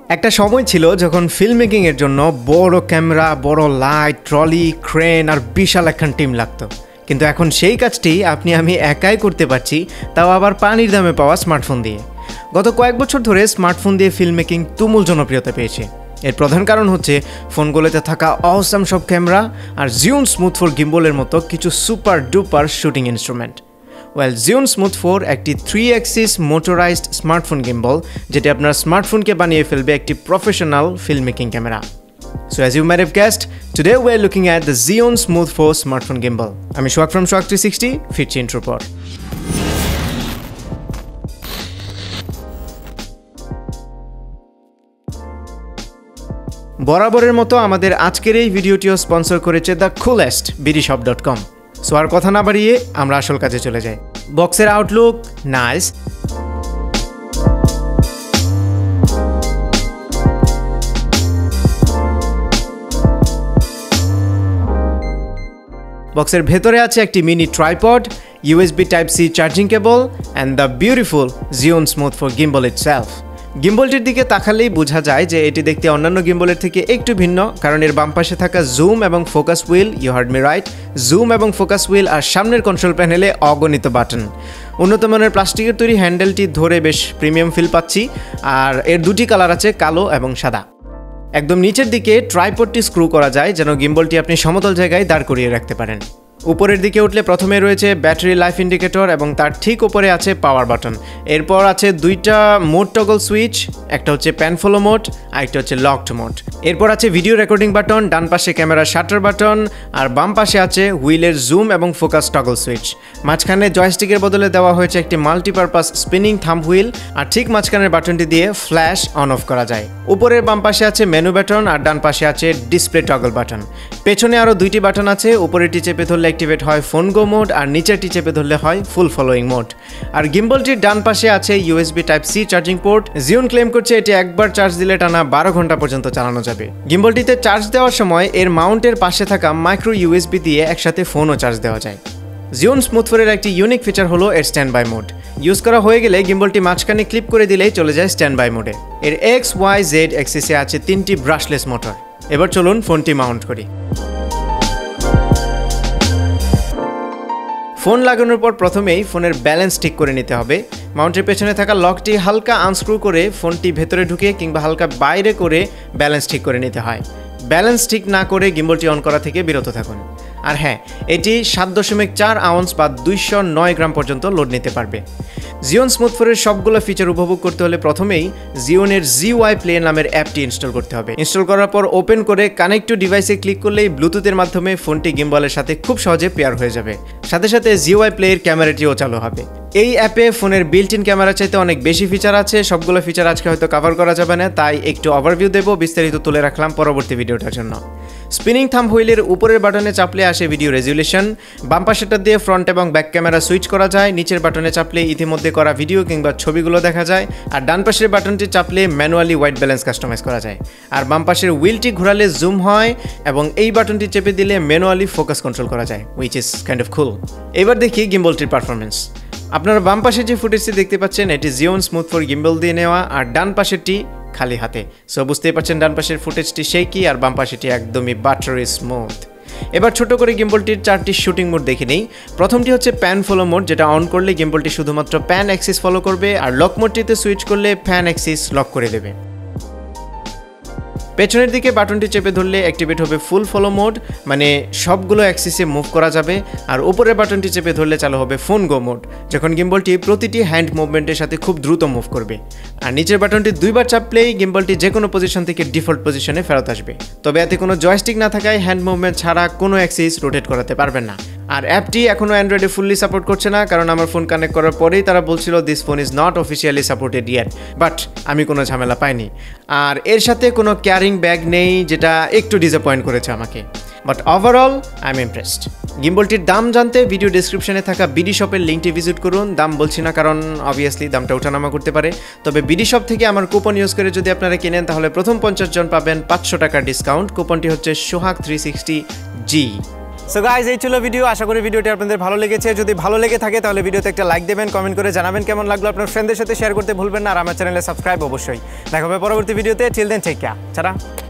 একটা সময় ছিল যখন ফিল্ম মেকিং এর জন্য বড় ক্যামেরা, বড় লাইট, ট্রলি, ক্রেন আর বিশাল একখান টিম লাগতো। কিন্তু এখন সেই কাজটি আপনি আমি একাই করতে পারছি, তাও আবার পানির দামে পাওয়া স্মার্টফোন দিয়ে। গত কয়েক বছর ধরে স্মার্টফোন দিয়ে ফিল্ম মেকিং তুমুল জনপ্রিয়তা পেয়েছে। এর প্রধান কারণ হচ্ছে ফোনগুলোতে থাকা অসাম সব ক্যামেরা আর Zhiyun Smooth 4 গিম্বলের মতো কিছু super duper shooting instrument. Zhiyun Smooth 4 একটি 3-axis মোটরাইজড স্মার্টফোন গিম্বল, যেটি আপনার স্মার্টফোনকে বানিয়ে ফেলবে একটি professional film making camera. So as you might have guessed, today we're looking at the Zhiyun Smooth 4 smartphone gimbal. আমি সোহাগ from সোহাগ 360, ফিরছি ইন্ট্রো পর। বরাবরের মতো আমাদের আজকের এই ভিডিওটিও স্পন্সর করেছে দ্য কুলেস্ট bdshop.com। সো আর কথা না বাড়িয়ে আমরা আসল কাজে চলে যাই। বক্সের আউটলুক নাইস, বক্সের ভেতরে আছে একটি mini tripod, USB Type-C charging cable and the beautiful Zhiyun Smooth 4 gimbal itself। গিম্বলটির দিকে তাকালেই বোঝা যায় যে এটি দেখতে অন্যান্য গিম্বলের থেকে একটু ভিন্ন, কারণ এর বাম পাশে থাকা জুম এবং focus wheel, you heard me right, zoom এবং ফোকাস হুইল আর সামনের কন্ট্রোল প্যানেলে অগণিত বাটন। উন্নত মানের প্লাস্টিকের তৈরি হ্যান্ডেলটি ধরে বেশ প্রিমিয়াম ফিল পাচ্ছি, আর এর দুটি কালার আছে, কালো এবং সাদা। একদম নিচের দিকে ট্রাইপডটি স্ক্রু করা যায় যেন গিম্বলটি আপনি সমতল জায়গায় দাঁড় করিয়ে রাখতে পারেন। উপরের দিকে উঠলে প্রথমে রয়েছে ব্যাটারি লাইফ ইন্ডিকেটর এবং তার ঠিক উপরে আছে পাওয়ার বাটন। এরপর আছে দুইটা মোড টগল সুইচ, একটা হচ্ছে প্যান ফলো মোড আর একটা হচ্ছে লকড মোড। এরপর আছে ভিডিও রেকর্ডিং বাটন, ডান পাশে ক্যামেরার শাটার বাটন আর বাম পাশে আছে হুইলের জুম এবং ফোকাস টগল সুইচ। মাঝখানে জয়স্টিকের বদলে দেওয়া হয়েছে একটি মাল্টিপারপাস স্পিনিং থাম্ব হুইল আর ঠিক মাঝখানের বাটনটি দিয়ে ফ্ল্যাশ অন অফ করা যায়। উপরের বাম পাশে আছে মেনু বাটন আর ডান পাশে আছে ডিসপ্লে টগল বাটন। পেছনে আরও দুইটি বাটন আছে, উপরেরটি চেপে ধরলে অ্যাক্টিভেট হয় ফোন গো মোড আর নিচেরটি চেপে ধরলে হয় ফুল ফলোয়িং মোড। আর গিম্বলটির ডান পাশে আছে USB Type-C charging port. Zhiyun claim করছে এটি একবার চার্জ দিলে টানা 12 ঘন্টা পর্যন্ত চালানো যাবে। গিম্বলটিতে চার্জ দেওয়ার সময় এর মাউন্টের পাশে থাকা মাইক্রো USB দিয়ে একসাথে ফোনও চার্জ দেওয়া যায়। Zhiyun Smooth 4 এর একটি ইউনিক ফিচার হলো এর স্ট্যান্ড বাই মোড। ইউজ করা হয়ে গেলে গিম্বলটি মাঝখানে ক্লিপ করে দিলেই চলে যায় স্ট্যান্ড বাই মোডে। এর XYZ অ্যাক্সিসে আছে 3টি ব্রাশলেস মোটর। এবার চলুন ফোনটি মাউন্ট করি। ফোন লাগানোর পর প্রথমেই ফোনের ব্যালেন্স ঠিক করে নিতে হবে। মাউন্টের পেছনে থাকা লকটি হালকা আনস্ক্রু করে ফোনটি ভেতরে ঢুকে কিংবা হালকা বাইরে করে ব্যালেন্স ঠিক করে নিতে হয়। ব্যালেন্স ঠিক না করে গিম্বলটি অন করা থেকে বিরত থাকুন। আর হ্যাঁ, এটি 7.4 আউন্স বা 209 গ্রাম পর্যন্ত লোড নিতে পারবে। Zhiyun Smooth 4 এর সবগুলো ফিচার উপভোগ করতে হলে প্রথমেই Zhiyun এর ZY Play নামের অ্যাপটি ইনস্টল করতে হবে। ইনস্টল করার পর ওপেন করে কানেক্ট টু ডিভাইসে ক্লিক করলেই ব্লুটুথের মাধ্যমে ফোনটি গিম্বলের সাথে খুব সহজে পেয়ার হয়ে যাবে। সাথে সাথে ZY Play এর ক্যামেরাটিও চালু হবে। এই অ্যাপে ফোনের বিল্ট ইন ক্যামেরা চাইতে অনেক বেশি ফিচার আছে। সবগুলো ফিচার আজকে হয়তো কভার করা যাবে না, তাই একটু ওভারভিউ দেব, বিস্তারিত তুলে রাখলাম পরবর্তী ভিডিওটার জন্য। স্পিনিং থাম্ব হুইলের উপরের বাটনে চাপলে আসে ভিডিও রেজুলেশন। বাম পাশেরটা দিয়ে ফ্রন্ট এবং ব্যাক ক্যামেরা সুইচ করা যায়। নিচের বাটনে চাপলে ইতিমধ্যে করা ভিডিও কিংবা ছবিগুলো দেখা যায়। আর ডান পাশের বাটনটি চাপলে ম্যানুয়ালি হোয়াইট ব্যালেন্স কাস্টমাইজ করা যায়। আর বাম পাশের হুইলটি ঘোরালে জুম হয় এবং এই বাটনটি চেপে দিলে ম্যানুয়ালি ফোকাস কন্ট্রোল করা যায়, which is kind of cool. এবার দেখি গিম্বলটির পারফরমেন্স। আপনারা বাম পাশে যে ফুটেজটি দেখতে পাচ্ছেন এটি Zhiyun Smooth 4 গিম্বল দিয়ে নেওয়া, আর ডান পাশেরটি খালি হাতে। সো বুঝতেই পারছেন ডান পাশের ফুটেজটি শেকি আর বাম পাশেটি একদমই বাটারি স্মুথ। এবার ছোট করে গিম্বলটির 4টি শুটিং মোড দেখে নেই। প্রথমটি হচ্ছে প্যান ফলো মোড, যেটা অন করলে গিম্বলটি শুধুমাত্র প্যান অ্যাক্সিস ফলো করবে, আর লক মোডটিতে সুইচ করলে প্যান অ্যাক্সিস লক করে দেবে। পেছনের দিকে বাটনটি চেপে ধরলে অ্যাক্টিভেট হবে ফুল ফলো মোড, মানে সবগুলো অ্যাক্সিসে মুভ করা যাবে। আর উপরের বাটনটি চেপে ধরলে চালু হবে ফোন গো মোড, যখন গিম্বলটি প্রতিটি হ্যান্ড মুভমেন্টের সাথে খুব দ্রুত মুভ করবে। আর নিচের বাটনটি দুইবার চাপলেই গিম্বলটি যে কোনো পজিশন থেকে ডিফল্ট পজিশনে ফেরত আসবে। তবে এতে কোনো জয়স্টিক না থাকায় হ্যান্ড মুভমেন্ট ছাড়া কোনো অ্যাক্সিস রোটেট করাতে পারবেন না। আর অ্যাপটি এখনও অ্যান্ড্রয়েডে ফুললি সাপোর্ট করছে না, কারণ আমার ফোন কানেক্ট করার পরেই তারা বলছিল this phone is not officially supported yet, but আমি কোনো ঝামেলা পাইনি। আর এর সাথে কোনো ক্যারিং ব্যাগ নেই, যেটা একটু ডিসঅ্যাপয়েন্ট করেছে আমাকে। But overall I am impressed. গিম্বলটির দাম জানতে ভিডিও ডেসক্রিপশনে থাকা বিডি শপের লিঙ্কটি ভিজিট করুন। দাম বলছি না কারণ অবভিয়াসলি দামটা ওঠানামা করতে পারে। তবে বিডি শপ থেকে আমার কুপন ইউজ করে যদি আপনারা কিনেন তাহলে প্রথম 50 জন পাবেন 500 টাকার ডিসকাউন্ট। কুপনটি হচ্ছে সোহাগ 360G। সো গাইজ এই ছিল ভিডিও, আশা করি ভিডিওটি আপনাদের ভালো লেগেছে। যদি ভালো লেগে থাকে তাহলে ভিডিওতে একটা লাইক দেবেন, কমেন্ট করে জানাবেন কেমন লাগলো, আপনার ফ্রেন্ডদের সাথে শেয়ার করতে ভুলবেন না, আর আমার চ্যানেলে সাবস্ক্রাইব অবশ্যই। দেখা হবে পরবর্তী ভিডিওতে। Till then take care, tata.